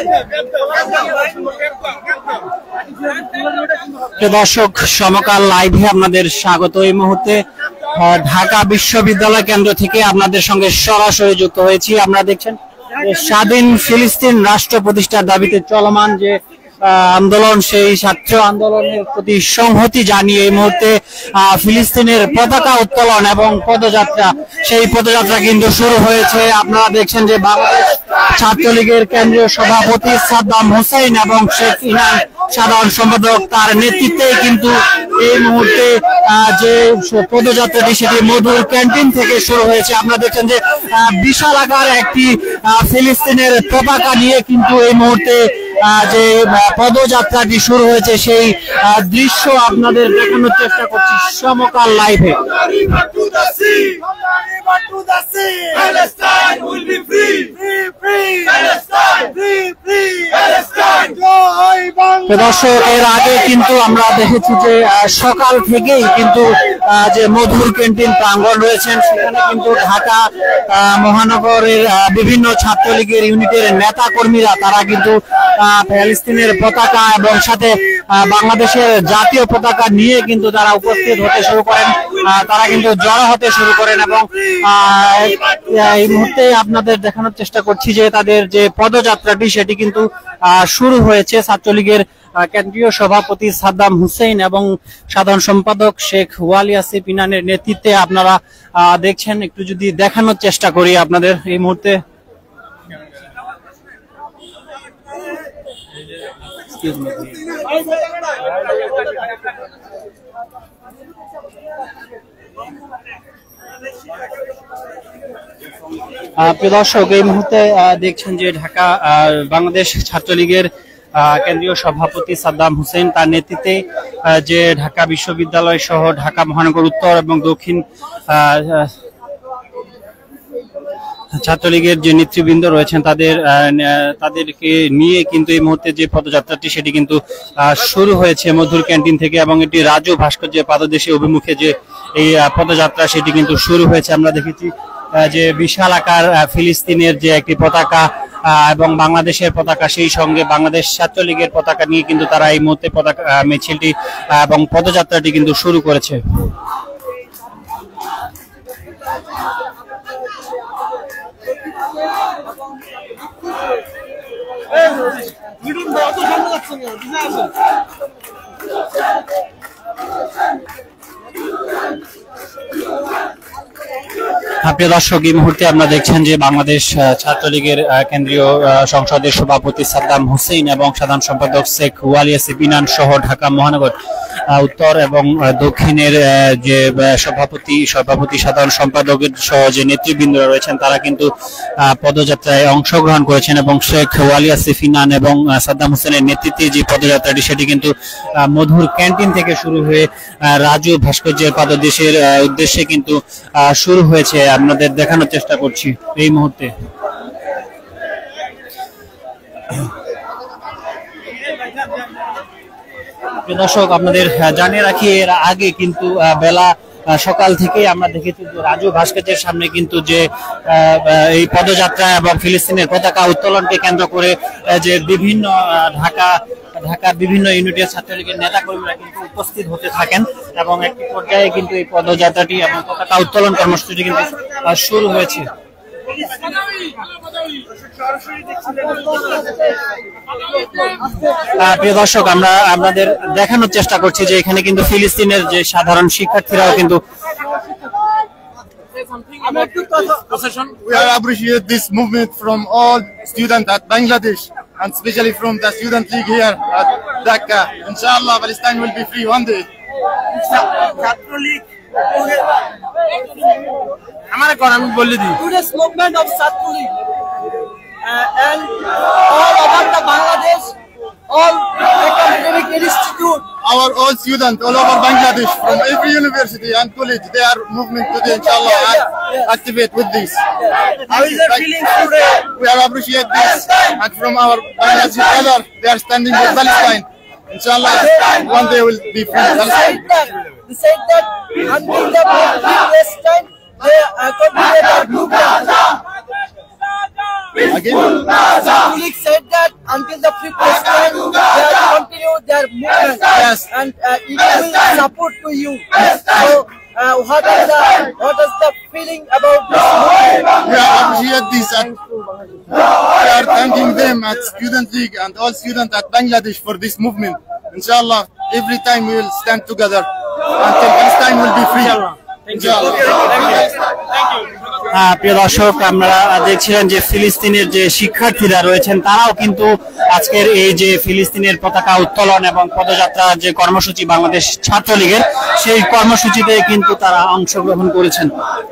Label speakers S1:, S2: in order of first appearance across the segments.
S1: দর্শক, সমকাল লাইভে আপনাদের স্বাগত। এই মুহূর্তে ঢাকা বিশ্ববিদ্যালয় কেন্দ্র থেকে আপনাদের সঙ্গে সরাসরি যুক্ত হয়েছি। আপনারা দেখছেন স্বাধীন ফিলিস্তিন রাষ্ট্র প্রতিষ্ঠার দাবিতে চলমান যে আন্দোলন, সেই ছাত্র আন্দোলনের প্রতি সংহতি জানিয়ে এই মুহূর্তে ফিলিস্তিনের পতাকা উত্তোলন এবং পদযাত্রা, সেই পদযাত্রা কিন্তু শুরু হয়েছে। আপনারা দেখছেন যে বাংলাদেশ ছাত্রলীগের কেন্দ্রীয় সভাপতি সাদ্দাম হোসেন এবং শেখ ইনান সাধারণ সম্পাদক, তার নেতৃত্বে কিন্তু এই মুহূর্তে যে পদযাত্রাটি সেটি মধুর ক্যান্টিন থেকে শুরু হয়েছে। আপনারা দেখছেন যে বিশাল আকার একটি ফিলিস্তিনের পতাকা নিয়ে কিন্তু এই মুহূর্তে যে পদযাত্রাটি শুরু হয়েছে, সেই দৃশ্য আপনাদের দেখানোর চেষ্টা করছি সমকাল লাইভে। দর্শক, এর আগে কিন্তু আমরা দেখেছি যে সকাল থেকেই কিন্তু যে মধুর ক্যান্টিন প্রাঙ্গণ রয়েছেন, সেখানে কিন্তু ঢাকা মহানগরের বিভিন্ন ছাত্রলীগের ইউনিটের নেতা কর্মীরা তারা কিন্তু ফিলিস্তিনের পতাকা এবং সাথে বাংলাদেশের জাতীয় পতাকা নিয়ে কিন্তু তারা উপস্থিত হতে শুরু করেন, তারা কিন্তু জড়ো হতে শুরু করেন। এবং এই মুহূর্তে আপনাদের দেখানোর চেষ্টা করছি যে তাদের যে পদযাত্রাটি সেটি কিন্তু শুরু হয়েছে। ছাত্রলীগের কেন্দ্রীয় সভাপতি সাদ্দাম হোসেন এবং সাধারণ সম্পাদক শেখ ওয়ালি আসিফ ইনানের নেতৃত্বে আপনারা দেখছেন। একটু যদি দেখানোর চেষ্টা করি আপনাদের এই মুহূর্তে। প্রিয় দর্শক, এই মুহূর্তে দেখছেন যে ঢাকা বাংলাদেশ ছাত্রলীগের কেন্দ্রীয় সভাপতি সাদ্দাম হোসেন, তার নেতৃত্বে যে ঢাকা বিশ্ববিদ্যালয় সহ ঢাকা মহানগর উত্তর এবং দক্ষিণ ছাত্রলীগের যে নেতৃবৃন্দ রয়েছেন তাদেরকে নিয়ে কিন্তু এই মুহূর্তে যে পদযাত্রাটি সেটি কিন্তু শুরু হয়েছে মধুর ক্যান্টিন থেকে, এবং এটি রাজু ভাস্কর্যের পাদদেশে অভিমুখে যে এই পদযাত্রা সেটি কিন্তু শুরু হয়েছে। আমরা দেখেছি যে বিশাল আকার ফিলিস্তিনের যে একটি পতাকা এবং বাংলাদেশের পতাকা, সেই সঙ্গে বাংলাদেশ ছাত্রলীগের পতাকা নিয়ে কিন্তু তারা এই মুহূর্তে পতাকা মিছিলটি এবং পদযাত্রাটি কিন্তু শুরু করেছে। প্রিয় দর্শক, এই মুহূর্তে আপনারা দেখছেন যে বাংলাদেশ ছাত্রলীগের কেন্দ্রীয় সংসদের সভাপতি সাদ্দাম হোসেন এবং সাধারণ সম্পাদক শেখ ওয়ালি আসিফ ইনান সহ ঢাকা মহানগর উত্তর এবং দক্ষিণের যে সভাপতি সাধারণ সম্পাদকের সহ যে নেতৃবৃন্দ রয়েছেন তারা কিন্তু পদযাত্রায় অংশগ্রহণ করেছেন। এবং শেখ ওয়ালি আসিফ ইনান এবং সাদ্দাম হোসেনের নেতৃত্বে যে পদযাত্রাটি সেটি কিন্তু মধুর ক্যান্টিন থেকে শুরু হয়ে রাজু ভাস্কর্যের পাদদেশের উদ্দেশ্যে কিন্তু শুরু হয়েছে। আপনাদের দেখানোর চেষ্টা করছি এই মুহূর্তে। দর্শক, আপনাদের জানিয়ে রাখি, এর আগে কিন্তু বেলা সকাল থেকে আমরা দেখেছি যে রাজু ভাস্কর্যের সামনে কিন্তু যে এই পদযাত্রা এবং ফিলিস্তিনের পতাকা উত্তোলনকে কেন্দ্র করে যে বিভিন্ন ঢাকার বিভিন্ন ইউনিটের ছাত্রলীগের নেতা কর্মীরা কিন্তু উপস্থিত হতে থাকেন, এবং একটি পর্যায়ে কিন্তু এই পদযাত্রাটি এবং পতাকা উত্তোলন কর্মসূচি কিন্তু শুরু হয়েছে। প্রিয় দর্শক, আমরা আপনাদের দেখানোর চেষ্টা করছি যে এখানে কিন্তু ফিলিস্তিনের যে সাধারণ শিক্ষার্থীরাও কিন্তু
S2: We appreciate this movement from all students at Bangladesh and especially from the student league here at Dhaka. Inshallah, Palestine will be free one day.
S3: Today's movement of Chhatro League and all over the Bangladesh, all academic institute,
S2: our all students all over Bangladesh from every university and college, they are moving today, inshallah, and activate with this.
S3: How is your feeling today?
S2: We are appreciate this, and from our Bangladeshi brother, they are standing with Palestine. Inshallah, one day will be free.
S3: They said that until the Palestine, they continue their movement.
S2: Again?
S3: Colleagues said that until the free press stand, they will continue their movement.
S2: Yes.
S3: And it will support to you. So, what is the feeling about this movement?
S2: We appreciate this. We are thanking them at Student League and all students at Bangladesh for this movement. Inshallah, every time we will stand together until Palestine will be free. Inshallah.
S1: প্রিয় দর্শক, আমরা দেখছিলেন যে ফিলিস্তিনের যে শিক্ষার্থীরা রয়েছেন তারাও কিন্তু আজকের এই যে ফিলিস্তিনের পতাকা উত্তোলন এবং পদযাত্রার যে কর্মসূচি বাংলাদেশ ছাত্রলীগের, সেই কর্মসূচিতে কিন্তু তারা অংশগ্রহণ করেছেন।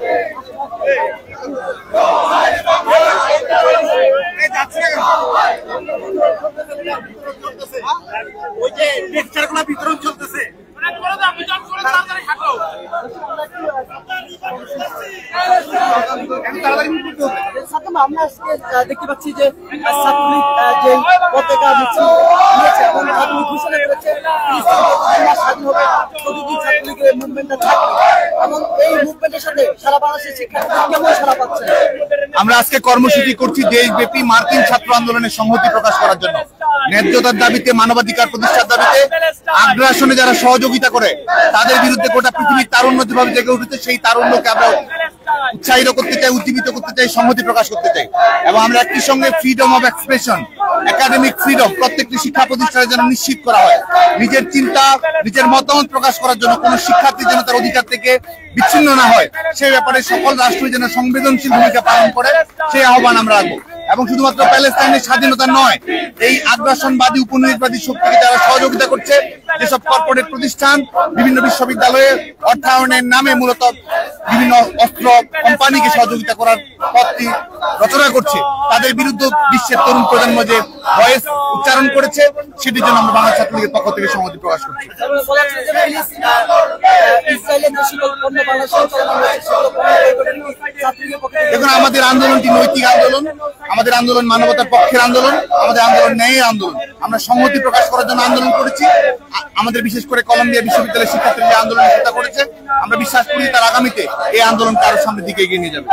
S3: আমরা দেখতে পাচ্ছি যে ছাত্রলীগ যে পতাকা মিছিল নিয়েছে এবং ছাত্রলীগ ঘোষণা করেছে স্বাধীন হবে, প্রতিদিন ছাত্রলীগের মুভমেন্টটা থাকবে এবং এই মুভমেন্টের সাথে সারা বাংলাদেশের শিক্ষার্থীরা কেমন সারা পাচ্ছে?
S4: আমরা আজকে কর্মসূচি করছি দেশব্যাপী মার্কিন ছাত্র আন্দোলনের সংহতি প্রকাশ করার জন্য, ন্যায্যতার দাবিতে, মানবাধিকার প্রতিষ্ঠার দাবিতে। আগ্রাসনে যারা সহযোগিতা করে তাদের বিরুদ্ধে গোটা পৃথিবীর তারুণ্য যেভাবে জেগে উঠেছে, সেই তারুণ্যকে আমরা উৎসাহিত করতে চাই, উজ্জীবিত করতে চাই, সংহতি প্রকাশ করতে চাই। এবং আমরা একই সঙ্গে freedom of expression, academic freedom প্রত্যেকটি শিক্ষা প্রতিষ্ঠানে যেন নিশ্চিত করা হয়। নিজের চিন্তা, নিজের মতামত প্রকাশ করার জন্য কোনো শিক্ষার্থী যেন তার অধিকার থেকে বিচ্ছিন্ন না হয়, সেই ব্যাপারে সকল রাষ্ট্রই যেন সংবেদনশীল ভূমিকা পালন করে, সেই আহ্বান আমরা রাখবো। এবং শুধুমাত্র প্যালেস্টাইনের স্বাধীনতা নয়, এই আগ্রাসনবাদী উপনিবেশবাদী শক্তিকে যারা সহযোগিতা করছে, যেসব কর্পোরেট প্রতিষ্ঠান বিভিন্ন বিশ্ববিদ্যালয়ে অর্থায়নের নামে মূলত বিভিন্ন অস্ত্র কোম্পানিকে সহযোগিতা করার পথটি রচনা করছে, তাদের বিরুদ্ধে বিশ্বের তরুণ প্রজন্ম যে ভয়েস উচ্চারণ করেছে, সেটির জন্য আমরা বাংলা ছাত্রলীগের পক্ষ থেকে সংহতি প্রকাশ করছি। দেখুন, আমাদের আন্দোলনটি নৈতিক আন্দোলন, আমাদের আন্দোলন মানবতার পক্ষের আন্দোলন, আমাদের আন্দোলন ন্যায়ের আন্দোলন। আমরা সংহতি প্রকাশ করার জন্য আন্দোলন করেছি। আমাদের বিশেষ করে কলম্বিয়া বিশ্ববিদ্যালয়ের শিক্ষার্থীরা যে আন্দোলনের চেষ্টা করেছে, আমরা বিশ্বাস করি তার আগামীতে এই আন্দোলনকে আরো সামনের দিকে এগিয়ে নিয়ে যাবে।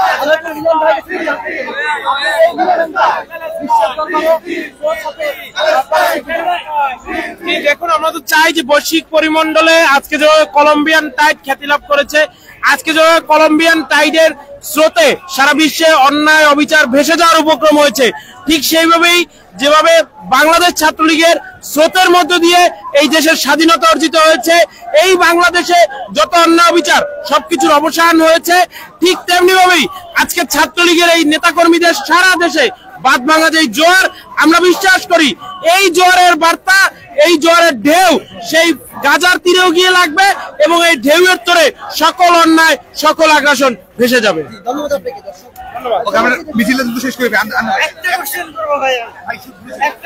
S5: দেখুন, আমরা তো চাই যে বৈশ্বিক পরিমণ্ডলে আজকে যে কলম্বিয়ান টাইড খ্যাতি লাভ করেছে, আজকে যে কলম্বিয়ান টাইডের স্রোতে সারা বিশ্বে অন্যায় অবিচার ভেসে যাওয়ার উপক্রম হয়েছে, ঠিক সেইভাবেই যেভাবে বাংলাদেশ ছাত্রলীগের স্রোতের মধ্য দিয়ে এই দেশের স্বাধীনতা অর্জিত হয়েছে, এই বাংলাদেশে যত অন্যায় অবিচার সবকিছুর অবসান হয়েছে, ঠিক তেমনি ভাবেই আজকে ছাত্রলীগের এই নেতাকর্মীদের সারা দেশে বাদ ভাঙা যে জোয়ার, আমরা বিশ্বাস করি এই জোয়ারের বার্তা, এই জোয়ারের ঢেউ সেই গাজার তীরেও গিয়ে লাগবে এবং এই ঢেউয়ের তোরে সকল অন্যায়, সকল আগ্রাসন ভেসে যাবে।
S3: ধন্যবাদ আপনাকে দর্শক।
S4: ওকে, আমরা মিছিলটা দ্রুত শেষ করে দিই।
S3: একটা কোশ্চেন করবো ভাইয়া, একটা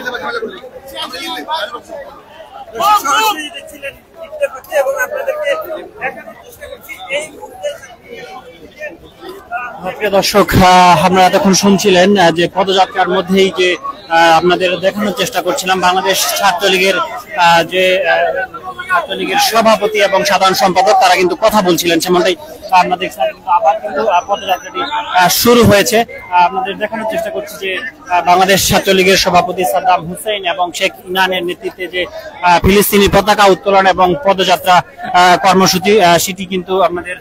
S3: সরাসরি দেখছিলেন এবং আপনাদেরকে দেখানোর চেষ্টা করছি এই মুহূর্তে।
S1: প্রিয় দর্শক, আমরা এতক্ষণ শুনছিলেন যে পদযাত্রার মধ্যেই যে আপনাদের দেখানোর চেষ্টা করছিলাম বাংলাদেশ ছাত্রলীগের যে ছাত্রলীগের সভাপতি এবং সাধারণ সম্পাদক, তারা কিন্তু কথা বলছিলেন। সেমনটাই আমরা দেখছিলাম, কিন্তু আবার কিন্তু পদযাত্রাটি শুরু হয়েছে। আপনাদের দেখানোর চেষ্টা করছি যে বাংলাদেশ ছাত্রলীগের সভাপতি সাদ্দাম হুসেইন এবং শেখ ইনানের নেতৃত্বে যে ফিলিস্তিনি পতাকা উত্তোলন এবং পদযাত্রা কর্মসূচি, সেটি কিন্তু আপনাদের